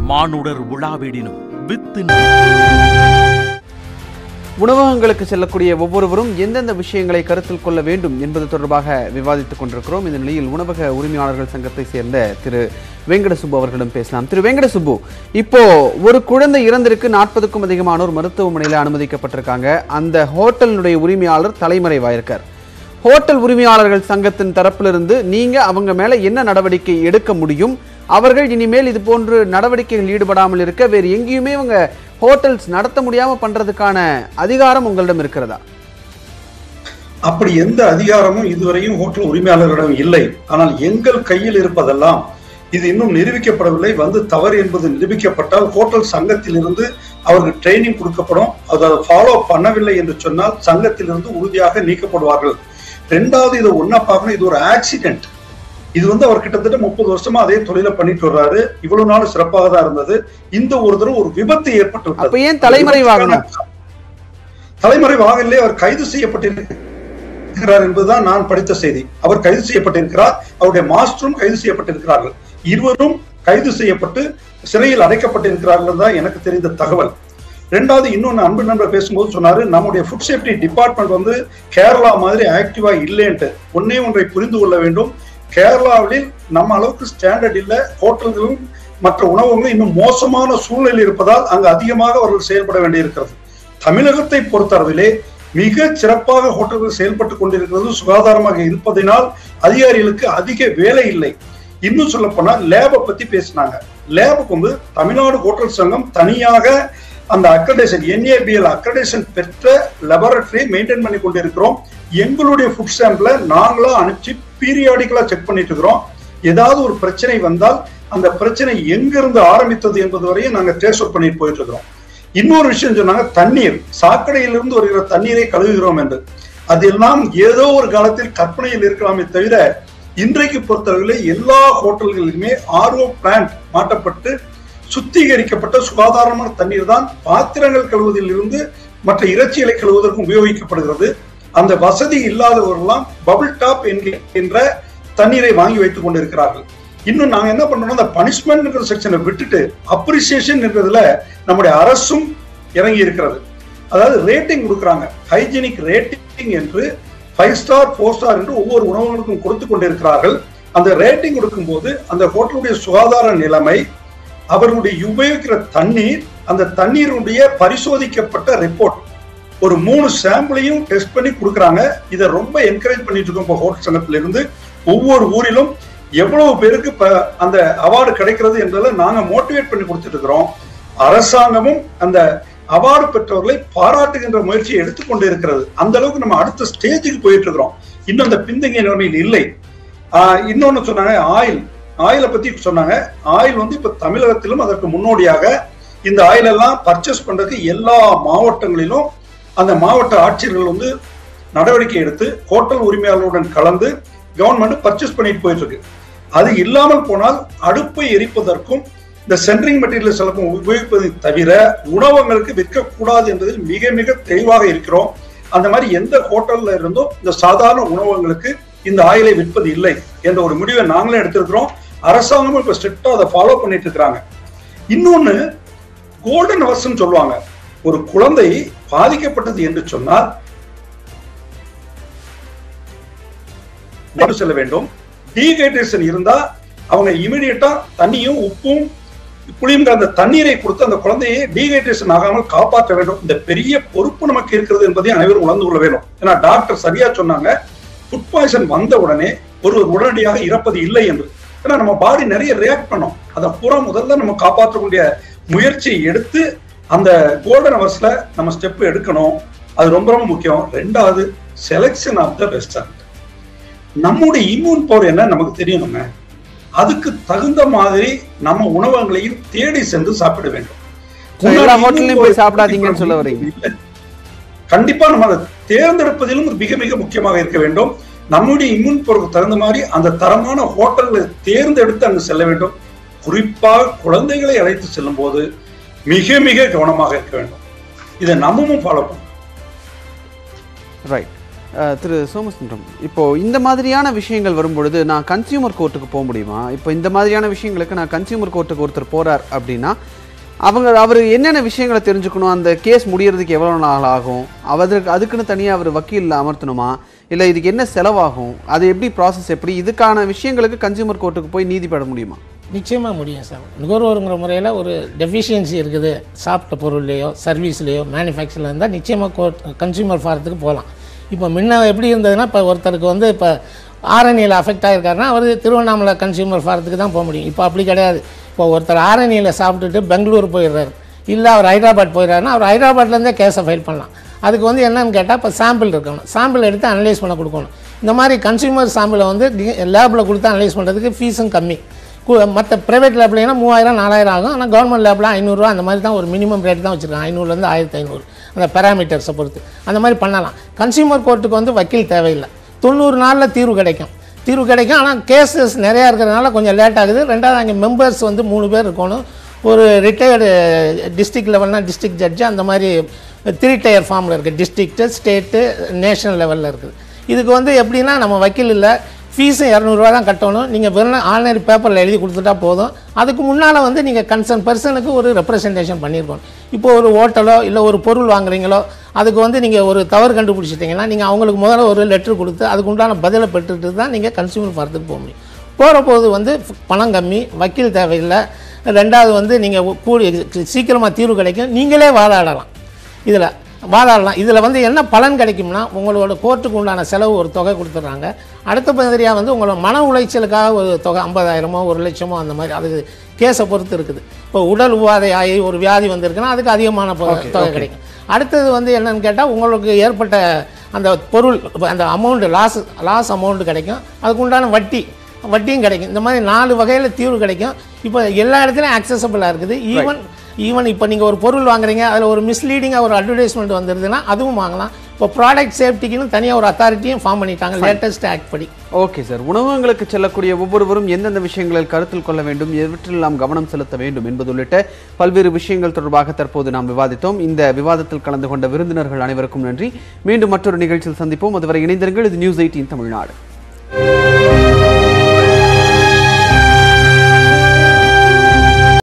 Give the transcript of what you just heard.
மானுடர் உலாவிடினும் with. உணவகங்களுக்கு செல்லக்கூடிய ஒவ்வொருவரும் எந்தெந்த விஷயங்களை கருத்தில் கொள்ள வேண்டும் என்பது தொடர்பாக விவாதித்துக் கொண்டிருக்கிறோம். இந்த நிலையில் உணவக உரிமையாளர்கள் சங்கத்தை சேர்ந்த திரு வெங்கட சுப்பு அவர்களிடம் பேசலாம். திரு வெங்கட சுப்பு, இப்போ ஒரு குழந்தை இறந்திருக்கு, 40க்கும் அதிகமானோர் மருத்துவமனையில் அனுமதிக்கப்பட்டிருக்காங்க. அந்த ஹோட்டலினுடைய உரிமையாளர் தலைமறைவாயிருக்கார். ஹோட்டல் உரிமையாளர்கள் சங்கத்தின் தரப்பிலிருந்து நீங்க அவங்க மேல என்ன நடவடிக்கை எடுக்க முடியும்? அவர்கள் இனிமேல் இது போன்று நடவடிக்கைகள் ஈடுபடாமல் இருக்க வேறு எங்கேயுமே இவங்க ஹோட்டல்ஸ் நடத்த முடியாம பண்றதுக்கான அதிகாரம் உங்களிடம் இருக்கிறதா? அப்படி எந்த அதிகாரமும் இதுவரையும் ஹோட்டல் உரிமையாளர்களிடம் இல்லை. ஆனால் எங்கள் கையில் இருப்பதெல்லாம் இது இன்னும் நிரூபிக்கப்படவில்லை. வந்து தவறு என்பது நிரூபிக்கப்பட்டால் ஹோட்டல் சங்கத்திலிருந்து அவருக்கு ட்ரைனிங் கொடுக்கப்படும். அதை ஃபாலோ பண்ணவில்லை என்று சொன்னால் சங்கத்திலிருந்து உறுதியாக நீக்கப்படுவார்கள். ரெண்டாவது, இது ஒன்னா பார்க்கணும், இது ஒரு ஆக்சிடென்ட். இது அவர் கிட்டத்தட்ட 30 வருஷமா அதே தொழில பண்ணிட்டு வர்றாரு. இவ்வளவு நாள் சிறப்பாக தான் இருந்தது. இந்த ஒரு தடவை ஒரு விபத்து ஏற்பட்டு விட்டது. ஏன் தலைமறைவாகணும்? தலைமறைவாகலே அவர் கைது செய்யப்பட்டிருக்கிறார் என்பதுதான் நான் படித்த செய்தி. அவர் கைது செய்யப்பட்டிருக்கிறார். அவருடைய மாஸ்டரும் கைது செய்யப்பட்டிருக்கிறார்கள். இருவரும் கைது செய்யப்பட்டு சிறையில் அடைக்கப்பட்டிருக்கிறார்கள் தான் எனக்கு தெரிந்த தகவல். ரெண்டாவது, இன்னொன்னு அன்பு நண்பர் பேசும்போது சொன்னாரு, நம்முடைய ஃபுட் சேஃப்டி டிபார்ட்மெண்ட் கேரளா மாதிரி ஆக்டிவா இல்லைன்ட்டு. ஒன்றை புரிந்து கொள்ள வேண்டும். கேரளாவில் நம்ம அளவுக்கு ஸ்டாண்டர்ட் இல்ல. ஹோட்டல்களும் மற்ற உணவகங்களும் இன்னும் மோசமான சூழ்நிலை இருப்பதால் அங்கு அதிகமாக அவர்கள் செயல்பட வேண்டியிருக்கிறது. தமிழகத்தை பொறுத்தளவிலே மிக சிறப்பாக ஹோட்டல்கள் செயல்பட்டுக் கொண்டிருக்கிறது. சுகாதாரமாக இருப்பதனால் அதிகாரிகளுக்கு அதிக வேலை இல்லை. இன்னும் சொல்ல போனா லேபை பத்தி பேசினாங்க. லேபுக்கு தமிழ்நாடு ஹோட்டல் சங்கம் தனியாக அந்த அக்ரெடிஷன் NABL அக்ரெடிஷன் பெற்ற லெபரட்டரி மெயின்டைன் பண்ணி கொண்டிருக்கிறோம். எங்களுடைய ஃபுட் சாம்பிளை நாங்களா அனுப்பிச்சு பீரியாடிக்கலா செக் பண்ணிட்டு இருக்கிறோம். ஏதாவது ஒரு பிரச்சனை வந்தால் அந்த பிரச்சனை எங்கிருந்து ஆரம்பித்தது என்பது வரையும் நாங்க ட்ரேஸ் அவுட் பண்ணிட்டு போயிட்டு இருக்கிறோம். இன்னொரு விஷயம் சொன்னாங்க, தண்ணீர் சாக்கடையிலிருந்து வருகிற தண்ணீரை கழுவுகிறோம் என்று. அதெல்லாம் ஏதோ ஒரு காலத்தில் கற்பனையில் இருக்கலாமே தவிர இன்றைக்கு பொறுத்தவரையிலே எல்லா ஹோட்டல்களிலுமே RO பிளான்ட் மாட்டப்பட்டு சுத்திகரிக்கப்பட்ட சுகாதாரமான தண்ணீர் தான் பாத்திரங்கள் கழுவுவதில் இருந்து மற்ற இறைச்சிகளை கழுவுவதற்கு உபயோகிக்கப்படுகிறது. அந்த வசதி இல்லாதவர்கள்லாம் பபிள் டாப் என்கின்ற தண்ணீரை வாங்கி வைத்துக் கொண்டிருக்கிறார்கள். இன்னும் நாங்க என்ன பண்றோம்னா, அந்த பனிஷ்மெண்ட் செக்ஷனை விட்டுட்டு அப்ரிசியேஷன் என்றதுல நம்முடைய அரசும் இறங்கி இருக்கிறது. அதாவது ரேட்டிங் கொடுக்குறாங்க. ஹைஜீனிக் ரேட்டிங் என்று 5 ஸ்டார் 4 ஸ்டார் என்று ஒவ்வொரு உணவுகளுக்கும் கொடுத்து கொண்டிருக்கிறார்கள். அந்த ரேட்டிங் கொடுக்கும் போது அந்த ஹோட்டலுடைய சுகாதார நிலைமை, அவர்களுடைய உபயோகிக்கிற தண்ணீர், அந்த தண்ணீருடைய பரிசோதிக்கப்பட்ட ரிப்போர்ட், ஒரு 3 சாம்பிளையும் டெஸ்ட் பண்ணி கொடுக்குறாங்க. இதை ரொம்ப என்கரேஜ் பண்ணிட்டு இருக்கோம். இப்போ ஹோட்டல் சங்கத்திலிருந்து ஒவ்வொரு ஊரிலும் எவ்வளவு பேருக்கு அந்த அவார்டு கிடைக்கிறது என்பதை நாங்க மோட்டிவேட் பண்ணி கொடுத்துட்டு இருக்கிறோம். அரசாங்கமும் அந்த அவார்டு பெற்றவர்களை பாராட்டுகின்ற முயற்சியை எடுத்துக்கொண்டு இருக்கிறது. அந்த அளவுக்கு நம்ம அடுத்த ஸ்டேஜுக்கு போயிட்டு இருக்கிறோம். இன்னும் அந்த பின்தங்கிய நிலைமையில் இல்லை. இன்னொன்னு சொன்னாங்க, ஆயிலை பத்தி சொன்னாங்க. ஆயில் இப்ப தமிழகத்திலும் அதற்கு முன்னோடியாக இந்த ஆயில் எல்லாம் பர்ச்சேஸ் பண்றதுக்கு எல்லா மாவட்டங்களிலும் அந்த மாவட்ட ஆட்சியர்கள் நடவடிக்கை எடுத்து ஹோட்டல் உரிமையாளர்களுடன் கலந்து கவர்மெண்ட் பர்ச்சேஸ் பண்ணிட்டு போயிட்டு இருக்கு. அது இல்லாமல் போனால் அடுப்பை எரிப்பதற்கும் இந்த சென்ட்ரிங் மெட்டீரியல்ஸ் எல்லாம் உபயோகிப்பதை தவிர உணவகங்களுக்கு விற்கக்கூடாது என்பதில் மிக மிக தெளிவாக இருக்கிறோம். அந்த மாதிரி எந்த ஹோட்டல்ல இருந்தும் இந்த சாதாரண உணவகங்களுக்கு இந்த ஆயிலை விற்பது இல்லை என்ற ஒரு முடிவை நாங்களே எடுத்திருக்கிறோம். அரசாங்கமும் இப்ப ஸ்ட்ரிக்டா அதை ஃபாலோ பண்ணிட்டு இருக்கிறாங்க. இன்னொன்னு, கோல்டன் அவர்ஸ் சொல்லுவாங்க. ஒரு குழந்தை பாதிக்கப்பட்டது என்று சொன்னால் செல்ல வேண்டும். டீஹைட்ரேஷன் இருந்தா அவங்க இமிடியேட்டா தண்ணியும் உப்பும் புளியும் அந்த தண்ணீரை கொடுத்து அந்த குழந்தையை டீஹைட்ரேஷன் ஆகாமல் காப்பாற்ற வேண்டும். இந்த பெரிய பொறுப்பு நமக்கு இருக்கிறது என்பதை அனைவரும் உணர்ந்து கொள்ள வேண்டும். ஏன்னா டாக்டர் சரியா சொன்னாங்க, ஃபுட் பாய்சன் வந்த உடனே ஒருவர் உடனடியாக இறப்பது இல்லை என்று. ஏன்னா நம்ம பாடி நிறைய ரியாக்ட் பண்ணோம். அதை பூரா முதல்ல நம்ம காப்பாற்றக்கூடிய முயற்சியை எடுத்து அந்த கோல்டன் அவர்ஸ்ல நம்ம ஸ்டெப் எடுக்கணும். அது ரொம்ப ரொம்ப முக்கியம். ரெண்டாவது, செலக்ஷன் ஆஃப் த ரெஸ்டாரண்ட். நம்முடைய இம்யூன் பவர் என்ன நமக்கு தெரியணுங்க. அதுக்கு தகுந்த மாதிரி நம்ம உணவகங்களையும் தேடி சென்று சாப்பிட வேண்டும். கண்டிப்பா நம்ம அதை தேர்ந்தெடுப்பதிலும் மிக மிக முக்கியமாக இருக்க வேண்டும். நம்முடைய இம்யூன் பவருக்கு தகுந்த மாதிரி அந்த தரமான ஹோட்டல்களை தேர்ந்தெடுத்து அங்கு செல்ல வேண்டும். குறிப்பாக குழந்தைகளை அழைத்து செல்லும் போது மிக மிக கவனமாக இருக்க வேண்டும். இதை நம்மமும் ஃபாலோ பண்ணணும். ரைட். திரு சோமசுந்தரம், இப்போ இந்த மாதிரியான விஷயங்கள் வரும்பொழுது நான் கன்சியூமர் கோர்ட்டுக்கு போக முடியுமா? இப்போ இந்த மாதிரியான விஷயங்களுக்கு நான் கன்சியூமர் கோர்ட்டுக்கு ஒருத்தர் போறார் அப்படின்னா அவர் என்னென்ன விஷயங்களை தெரிஞ்சுக்கணும்? அந்த கேஸ் முடியறதுக்கு எவ்வளோ நாள் ஆகும்? அதுக்குன்னு தனியாக அவர் வக்கீல் அமர்த்தணுமா? இல்லை இதுக்கு என்ன செலவாகும்? அது எப்படி ப்ராசஸ் எப்படி? இதுக்கான விஷயங்களுக்கு கன்சியூமர் கோர்ட்டுக்கு போய் நீதி பெற முடியுமா? நிச்சயமாக முடியும் சார். நுகர்வோருங்கிற முறையில் ஒரு டெஃபிஷியன்சி இருக்குது சாப்பிட்ட பொருள்லேயோ சர்வீஸ்லேயோ மேனுஃபேக்சரில் இருந்தால் நிச்சயமாக கன்சியூமர் ஃபாரத்துக்கு போகலாம். இப்போ முன்ன எப்படி இருந்ததுன்னா, இப்போ ஒருத்தருக்கு வந்து இப்போ ஆரணியில் அஃபெக்ட் ஆகிருக்காருன்னா அவர் திருவண்ணாமலை கன்சியூமர் ஃபாரத்துக்கு தான் போக முடியும். இப்போ அப்படி கிடையாது. இப்போ ஒருத்தர் ஆரணியில் சாப்பிட்டுட்டு பெங்களூர் போயிடுறாரு, இல்லை அவர் ஹைதராபாத் போயிடுறாருன்னா அவர் ஹைதராபாத்லேருந்தே கேஸை ஃபைல் பண்ணலாம். அதுக்கு வந்து என்னென்னு கேட்டால் இப்போ சாம்பிள் இருக்கணும், சாம்பிள் எடுத்து அனலைஸ் பண்ண கொடுக்கணும். இந்த மாதிரி கன்சியூமர் சாம்பிளை வந்து லேபில் கொடுத்து அனலைஸ் பண்ணுறதுக்கு ஃபீஸும் கம்மி. மற்ற ப்ரைவேட் லேப்லைனா 3000 4000 ஆகும். ஆனால் கவர்மெண்ட் லேபில் 500 அந்த மாதிரி தான் ஒரு மினிமம் ரேட் தான் வச்சுருக்காங்க. 500லேருந்து 1500 அந்த பேராமீட்டர்ஸை பொறுத்து அந்த மாதிரி பண்ணலாம். கன்சியூமர் கோர்ட்டுக்கு வந்து வக்கீல் தேவையில்லை. 90 நாளில் தீர்வு கிடைக்கும். ஆனால் கேஸஸ் நிறையா இருக்கிறதுனால கொஞ்சம் லேட் ஆகுது. ரெண்டாவது அங்கே மெம்பர்ஸ் வந்து 3 பேர் இருக்கணும். ஒரு ரிட்டையர்டு டிஸ்ட்ரிக்ட் லெவல்னால் டிஸ்ட்ரிக்ட் ஜட்ஜு, அந்த மாதிரி 3 டயர் ஃபார்மில் இருக்குது. டிஸ்ட்ரிக்ட்டு, ஸ்டேட்டு, நேஷனல் லெவலில் இருக்குது. இதுக்கு வந்து எப்படின்னா நம்ம வக்கீல் இல்லை, ஃபீஸும் 200 தான் கட்டணும். நீங்கள் வெறும் ஆன்லைன் பேப்பரில் எழுதி கொடுத்துட்டா போதும். அதுக்கு முன்னால் வந்து நீங்கள் கன்சர்ன் பர்சனுக்கு ஒரு ரெப்ரசன்டேஷன் பண்ணியிருக்கணும். இப்போ ஒரு ஹோட்டலோ இல்லை ஒரு பொருள் வாங்குறீங்களோ அதுக்கு வந்து நீங்கள் ஒரு தவறு கண்டுபிடிச்சிட்டிங்கன்னா நீங்கள் அவங்களுக்கு முதல்ல ஒரு லெட்ரு கொடுத்து அதுக்கு உண்டான பதிலை பெற்றுட்டு தான் நீங்கள் கன்சியூமர் ஃபாரத்துக்கு போக முடியும். போகிற போது வந்து பணம் கம்மி, வக்கீல் தேவையில்லை. ரெண்டாவது வந்து நீங்கள் சீக்கிரமாக தீர்வு கிடைக்கும். நீங்களே வாதாடலாம். இதில் வந்து என்ன பலன் கிடைக்கும்னா, உங்களோட கோர்ட்டுக்கு உண்டான செலவு ஒரு தொகை கொடுத்துட்றாங்க. அடுத்த மாதிரியாக வந்து உங்களோட மன உளைச்சலுக்காக ஒரு தொகை 50000மோ 1,00,000மோ அந்த மாதிரி, அது கேஸை பொறுத்து இருக்குது. இப்போ உடல் உபாதை ஆகி ஒரு வியாதி வந்திருக்குன்னா அதுக்கு அதிகமான தொகை கிடைக்கும். அடுத்தது வந்து என்னென்னு கேட்டால், உங்களுக்கு ஏற்பட்ட அந்த பொருள் அந்த அமௌண்ட்டு லாஸ் அமௌண்ட்டு கிடைக்கும். அதுக்கு உண்டான வட்டியும் கிடைக்கும். இந்த மாதிரி 4 வகையில் தீர்வு கிடைக்கும். இப்போ எல்லா இடத்துலையும் அக்சசபிளாக இருக்குது. ஈவன் இப்போ நீங்கள் ஒரு பொருள் வாங்குறீங்க, அதில் ஒரு மிஸ்லீடிங்காக ஒரு அட்வர்டைஸ்மெண்ட் வந்துருதுன்னா அதுவும் வாங்கலாம். இப்போ ப்ராடக்ட் சேஃப்டிக்குன்னு தனியாக ஒரு அத்தாரிட்டியும் ஃபார்ம் பண்ணிட்டாங்க லேட்டஸ்ட் ஆக்ட் படி. ஓகே சார், உணவகங்களுக்கு செல்லக்கூடிய ஒவ்வொருவரும் எந்தெந்த விஷயங்களில் கருத்தில் கொள்ள வேண்டும், எவற்றில் நாம் கவனம் செலுத்த வேண்டும் என்பது உள்ளிட்ட பல்வேறு விஷயங்கள் தொடர்பாக தற்போது நாம் விவாதித்தோம். இந்த விவாதத்தில் கலந்து கொண்ட விருந்தினர்கள் அனைவருக்கும் நன்றி. மீண்டும் மற்றொரு நிகழ்ச்சியில் சந்திப்போம். அதுவரை இணைந்திருங்கள். இது நியூஸ் 18 தமிழ்நாடு.